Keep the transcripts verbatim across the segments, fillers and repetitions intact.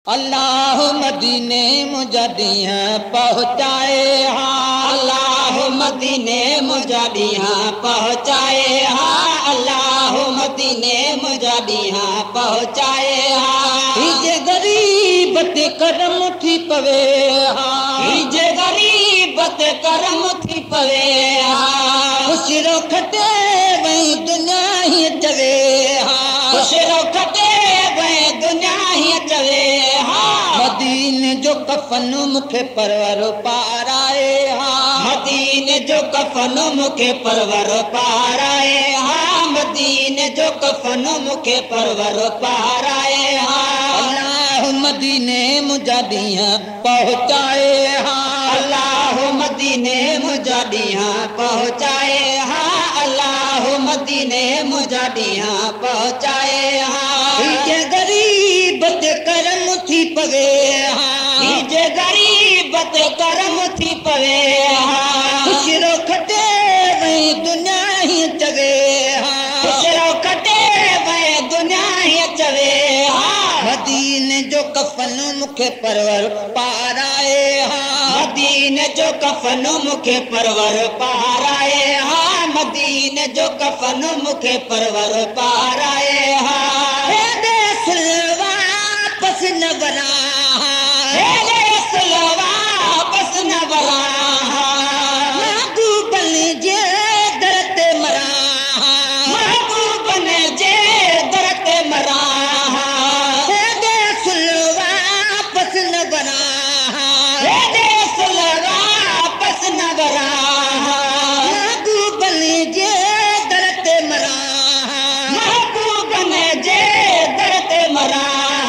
अल्लाह मदीने मुजादिया पहुँचाए हाँ, अल्लाह मदीने मुजादिया पहुँचाए हाँ, अल्लाह मदीने मुजादिया पहुँचाए हाँ। हिजे गरीबत करम थी पवे हाँ, हिजे गरीबत करम थी पवे हाँ। खुश रो खटे वही दुनिया ही चवे हाँ, खुश रो खटे वही दुनिया ही चवे हाँ। मदीने जो कफन मुखे परवर पाराए हाँ, मदीने जो कफन मुखे परवर पाराए हाँ, मदीने जो कफन मुखे परवर पाराए हाँ। अल्लाह मदीने मुजादिया पहुँचाए हाँ, अल्लाह मदीने मुजादिया पहुँचाए हाँ, अल्लाह मदीने मुजादिया पहुँचाए हाँ। हिजे गरीबत करम थी पवे हाँ, हिजे गरीबत करम थी पवे हाँ। खुश रो खटे वही दुनिया ही चवे हाँ, खुश रो खटे वही दुनिया ही चवे हाँ। मदीने जो कफन मुखे परवर पाराए हाँ, मदीने जो कफन मुखे परवर पाराए हाँ, मदीने जो कफन मुखे परवर पाराए हाँ। हे दे सुलवा पस न बना हे दे सुलवा पस न बना महबूब बन जे दरते मरा महबूब बन जे दरते मरा। हे दे सुलवा पस न बना हे दे सुलवा पस न बना महबूब बन जे दरते मरा महबूब बन जे दरते मरा।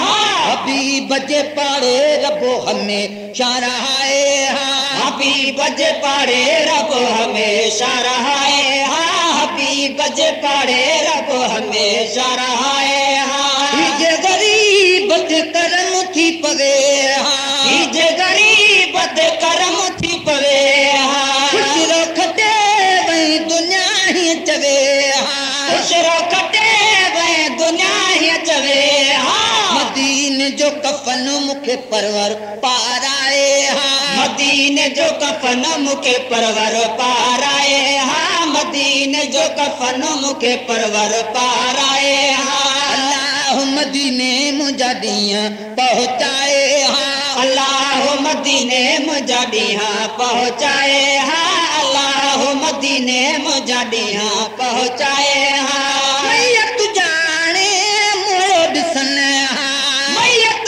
हबीब जे पाड़े रबो हमें शाराए हाँ, हबीब जे पाड़े रब हमेशा रहाए हाँ, हबीब जे पाड़े रब हमेशा रहाए हाँ। हिजे गरीबत करम थी पवे हाँ, हिजे गरीबत करम थी पवे हाँ। खुश रो खटे वही दुनिया ही चवे हाँ, खुश रो खटे वही दुनिया ही चवे हाँ। मदीने जो कफन मुखे परवर पाराए हाँ, मदीने जो कफन मुखे परवर पाराए हाँ, मदीने जो कफन मुखे परवर पाराए हाँ। अल्लाह मदीने मुजादिया पहुँचाए हाँ, अल्लाह मदीने मुजादिया पहुँचाए हाँ, अल्लाह मदीने मुजादिया पहुँचाए हाँ। मैयत जाने मोड़ो दिसन हाँ, मैयत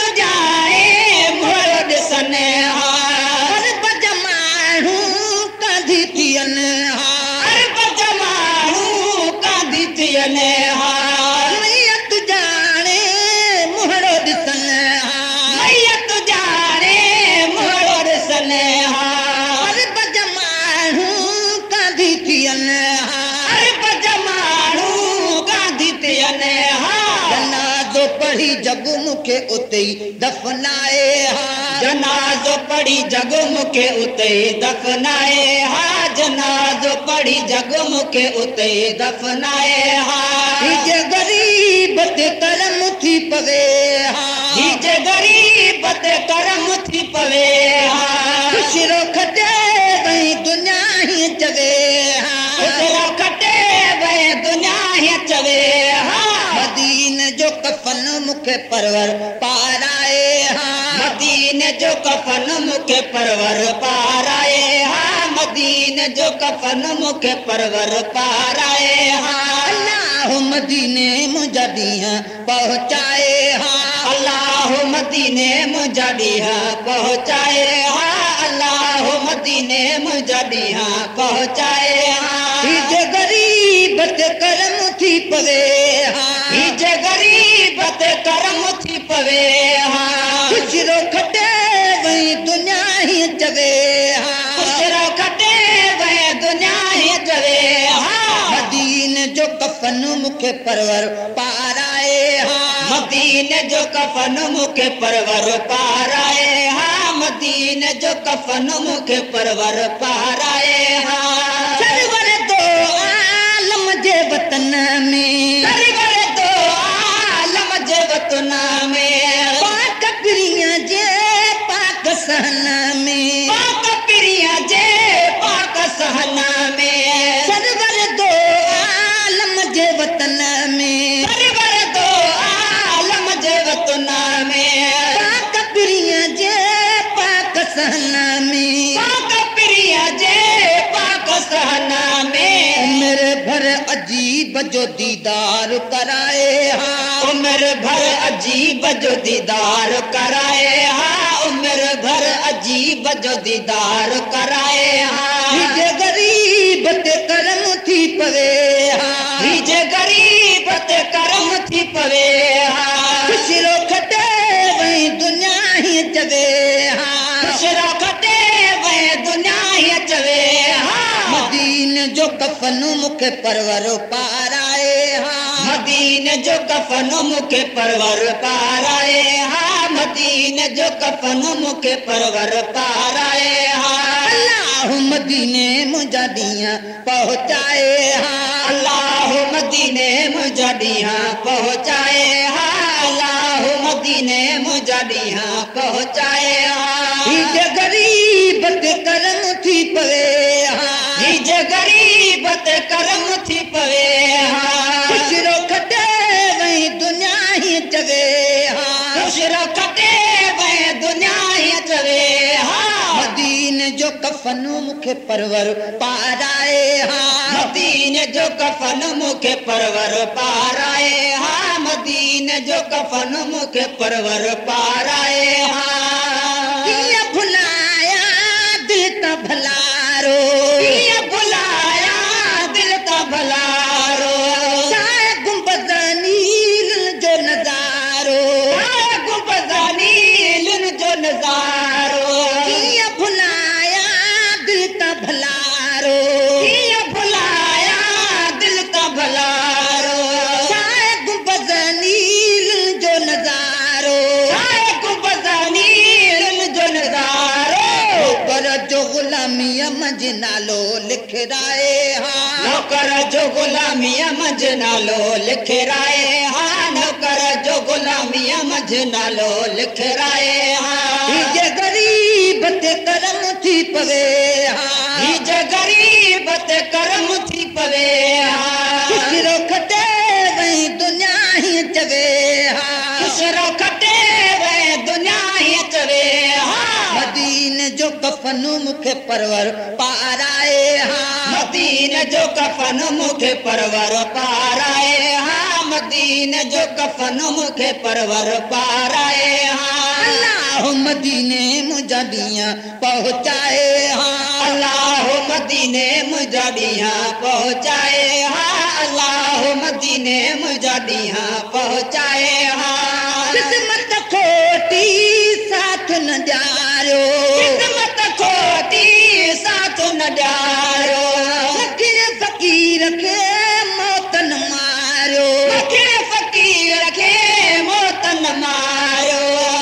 जाए मोड़ो दिसन हाँ। अरब जमानू कधी थियन हाँ, अरब जमानू कधी थियन हाँ। मैयत जाने मोड़ो दिसन हाँ, मैयत जाने मोड़ो दिसन हाँ। अरब जमानू कधी थियन हाँ, अरब जमानू कधी थियन हाँ। जनाज़ो पढ़ी जग मुखे उते दफनाए हाँ, जनाज़ो पढ़ी जग मुखे उते दफनाए हाँ, जनाज़ो पढ़ी जग मुखे उते दफनाए हाँ। हिजे गरीबत करम थी पवे हाँ, हिजे गरीबत करम थी पवे हाँ। खुश रो खटे वही दुनिया ही चवे हाँ, खुश रो खटे वही दुनिया ही चवे हाँ। मदीने जो कफन मुखे परवर पाराए हाँ, मदीने जो कफन मुखे परवर पाराए हाँ, मदीने जो कफन मुखे परवर पाराए हाँ। अल्लाह मदीने मुजादिया पहुँचाए हाँ, अल्लाह मदीने मुजादिया पहुँचाए हाँ, अल्लाह मदीने मुजादिया पहुँचाए हाँ। हिजे गरीबत करम थी पवे हाँ, हिजे गरीबत करम थी पवे हाँ। खुश रो खटे वही दुनिया ही चवे हाँ, खुश रो खटे वही दुनिया ही चवे हाँ। मदीने जो कफन मुखे परवर पाराए हाँ, मदीने जो कफन मुखे परवर पाराए हाँ, मदीने जो कफन मुखे परवर पाराए हाँ। सरवर दो आलम जे वतन में सरवर दो आलम जे वतन में पाक प्रिया सहना में, पाक पिरिया जे पाक सहना में, सरवर दो आलम जे वतन में, सरवर दो आलम जे वतन में, पाक पिरिया जे पाक सहना में, पाक पिरिया जे पाक सहना में, उम्र भर अजीब जो दीदार कराए हा, उम्र भर अजीब जो दीदार कराए हा, उम्र भर अजीब जो दीदार कराए हा, हिज गरीब ते करम थी पवे हा, हिज गरीब ते करम थी पवे हा, खुशरो खटे वही दुनिया ही चवे हा, खुशरो खटे वही दुनिया ही चवे हा, मदीन जो कफन मुखे परवर पाराए हा, मदीन जो कफन मुखे परवर पाराए हा, मदीन जो कफन मुखे परवर पाराए हा, अल्लाह मदीने मुझा दिया पहुँचाए हा, अल्लाह मदीने मुझा दिया पहुँचाए हा, अल्लाह मदीने मुझा दिया पहुँचाए हा, हिज गरीब ते करम थी पवे हा, हिज गरीब ते करम थी पवे हा, खुशरो खटे वही दुनिया ही चवे हा, खुशरो खटे वही दुनिया ही चवे हा, मदीन जो कफन मुखे परवर पाराए हा, मदीन जो कफन मुखे परवर पाराए हा, मदीन जो कफन मुखे परवर पाराए हा, किया भुलाया दिल ता भलारो, किया भुलाया दिल ता भलारो, साए गुंबद नील जो नजारो, साए गुंबद नील जो नजारो, किया भुलाया दिल ता भलारो, किया भुलाया दिल ता भलारो, साए गुंबद नील जो नजारो, साए गुंबद नील जो नजारो, पर जो गुलामिया मज नालो लिखराए हा, नौकर जो गुलामिया मज नालो लिखराए हा, नौकर जो गुलामिया मज नालो लिखराए हा, हिज गरीब ते करम थी पवे हा, हिज गरीब ते करम थी पवे हा, खुशरो खटे वही दुनिया ही चवे हा, खुशरो खटे वे दुनिया ही चवे हा, मदीन जो कफन मुखे परवर पाराए हा, मदीन जो कफन मुखे परवर पाराए हा, मदीन जो कफन मुखे परवर पाराए हा, अल्लाह मदीने मुझा दिया पहुँचाए हा, अल्लाह मदीने मुझा दिया पहुँचाए हा, अल्लाह मदीने मुझा दिया पहुँचाए हा, किस्मत खोटी साथ न ॾियारो, किस्मत खोटी साथ न ॾियारो, फकीर फकीर खे मौत न मारियो, फकीर फकीर खे मौत न मारियो,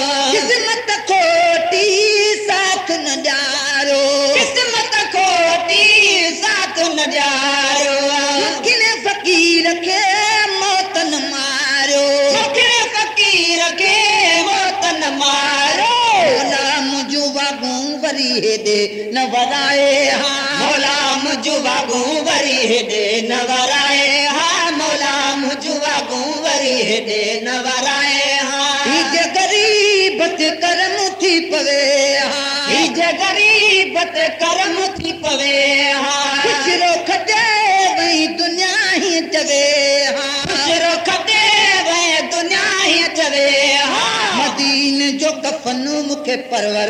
किस्मत खोटी साथ न ॾियारो, किस्मत खोटी साथ न ॾियारो, फकीर फकीर खे मौत न मारियो, फकीर फकीर खे मौत न मारियो, मौला मुंहिंजो वागूं वरी हेॾे न वराए हा, मौला मुंहिंजो वागूं वरी हेॾे न वराए हा, मौला मुंहिंजो वागूं वरी हेॾे न वराए हा, हिज गरीब ते करम थी पवे हा, हिज गरीब ते करम थी पवे हा, खुशरो खटे वही दुनिया ही चवे हा, खुशरो खटे वे दुनिया ही चवे हा, मदीन जो कफन मुखे परवर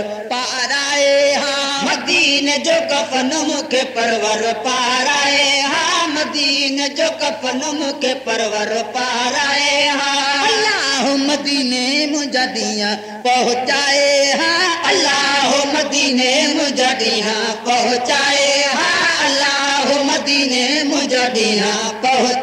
पाराए हा, मदीन जो कफन मुखे परवर पाराए हा, मदीन जो कफन मुखे परवर पाराए हा, अल्लाह मदीने मुझा दिया पहुँचाए हा, अल्लाह मदीने मुझा दिया पहुँचाए हा, अल्लाह मदीने मुझा दिया पहुँचाए